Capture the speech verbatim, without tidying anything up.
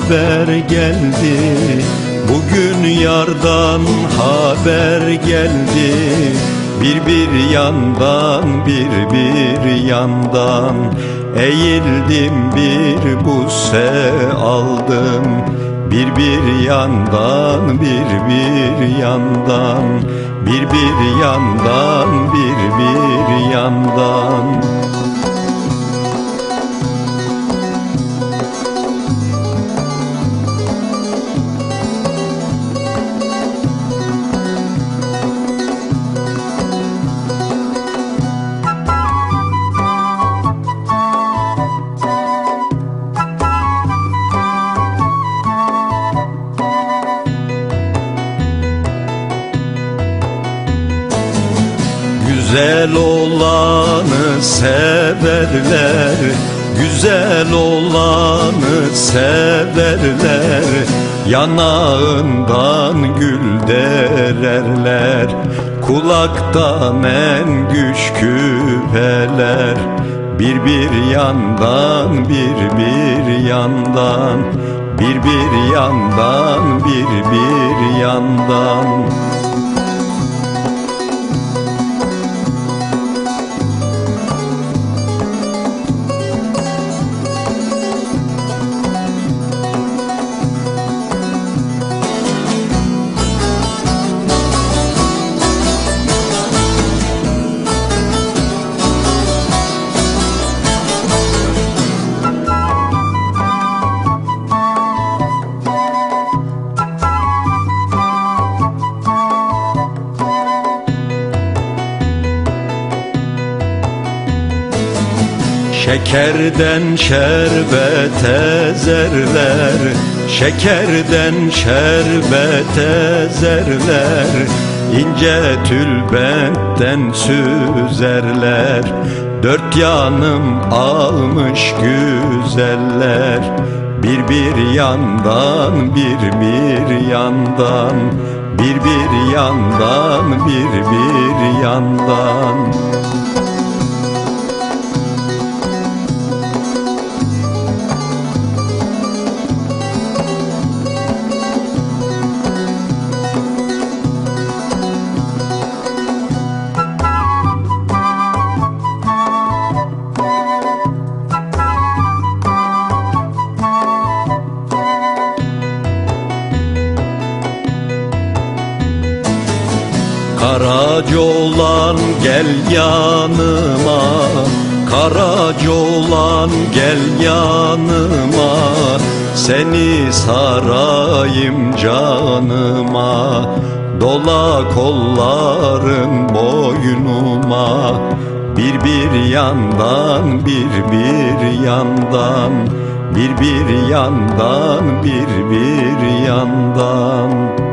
haber geldi, bugün yardan haber geldi. Bir bir yandan, bir bir yandan eğildim, bir busse aldım. Bir bir yandan, bir bir yandan, bir bir yandan, bir bir yandan. Güzel olanı severler, güzel olanı severler. Yanağından gül dererler, kulaktan en güç küpeler. Bir bir yandan, bir bir yandan, bir bir yandan, bir bir yandan. Şekerden şerbet ezerler, şekerden şerbet ezerler. İnce tülbentten süzerler, dört yanım almış güzeller. Bir bir yandan, bir bir yandan, bir bir yandan, bir bir yandan. Karaca oğlan gel yanıma, karaca oğlan gel yanıma. Seni sarayım canıma, dola kolların boynuma. Bir bir yandan, bir bir yandan, bir bir yandan, bir bir yandan.